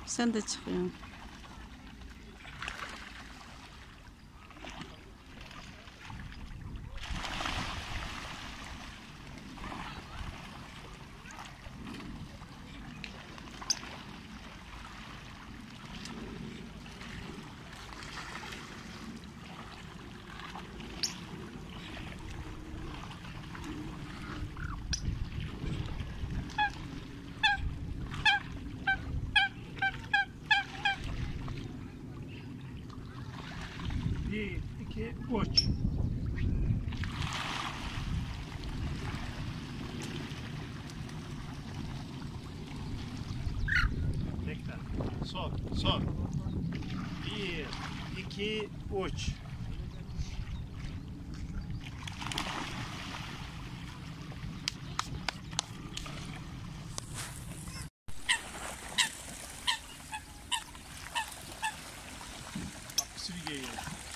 Sen de çıkıyorsun. Bir, iki, üç. Tekrar. Son. Bir, iki, üç. Bak sürü geliyor.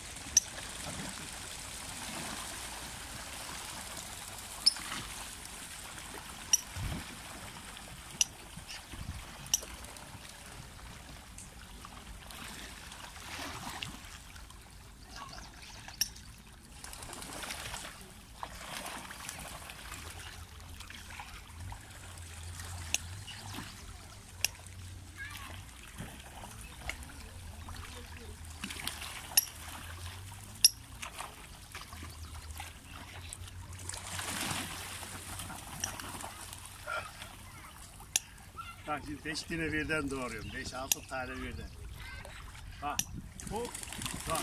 Bak şimdi 5 tane birden doğruyorum. 5-6 tane birden. Bak. Bu. Bak.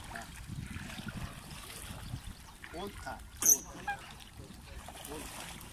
10 tane. 10 tane.